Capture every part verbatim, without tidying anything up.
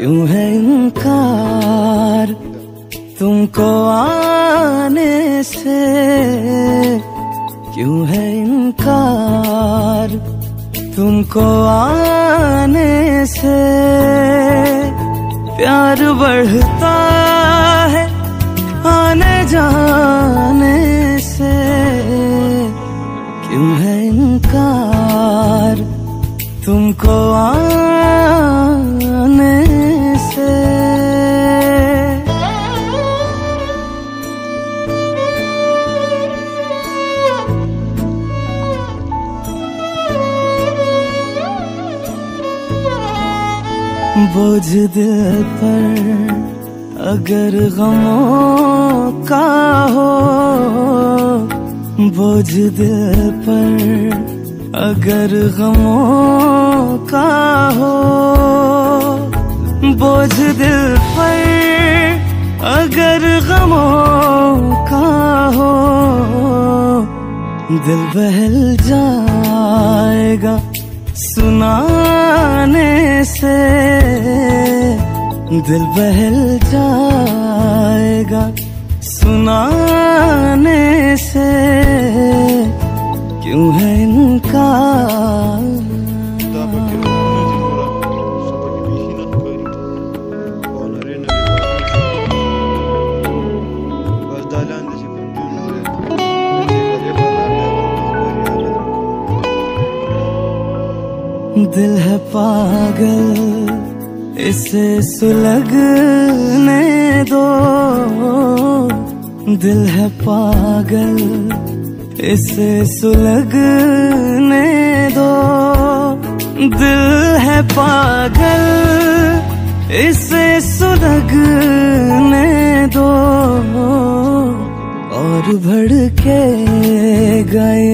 क्यों है इनकार तुमको आने से, क्यों है इनकार तुमको आने से। प्यार बढ़ता है आने जाने से, क्यों है इनकार तुमको आने से। बोझ दिल पर अगर गमों का हो, बोझ दिल पर अगर गमों का हो, बोझ दिल पर अगर गमों का हो, दिल बहल जाएगा सुनाने से, दिल बहल जाएगा सुनाने से। क्यों है इनकार दिल है पागल इसे सुलगने दो, दिल है पागल इसे सुलगने दो, दिल है पागल इसे सुलगने दो। और भड़के गए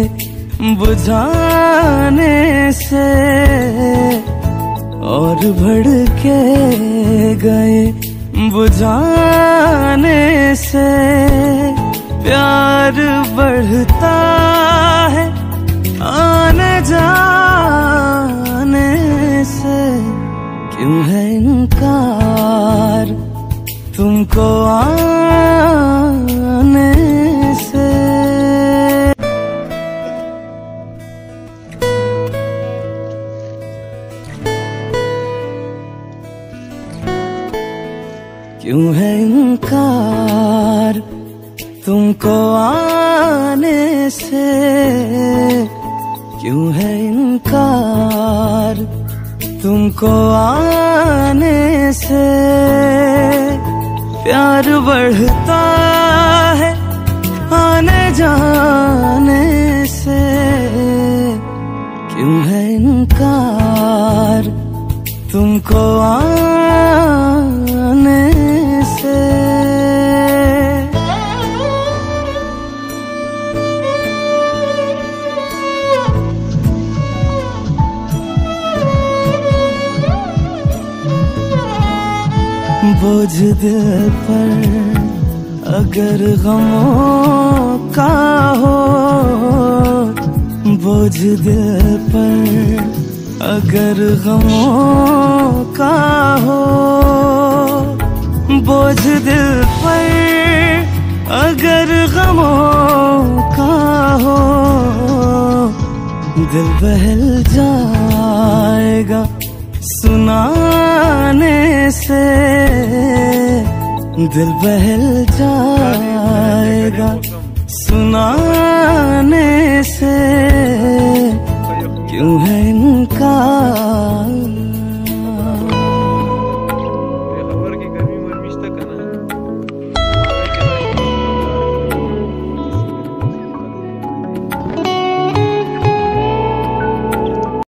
बुझाने से, और भड़के गए बुझाने से। प्यार बढ़ता है आने जाने से, क्यों है इनकार तुमको आने से। क्यों है इनकार तुमको आने से, क्यों है इनकार तुमको आने से। प्यार बढ़ता है आने जाने से, क्यों है इनकार तुमको आने से। बोझ दिल पर अगर गमों का हो, बोझ दिल पर अगर गमों का हो, बोझ दिल पर अगर गमों का हो, दिल बहल जाएगा सुनाने से, दिल बहल जाएगा सुनाने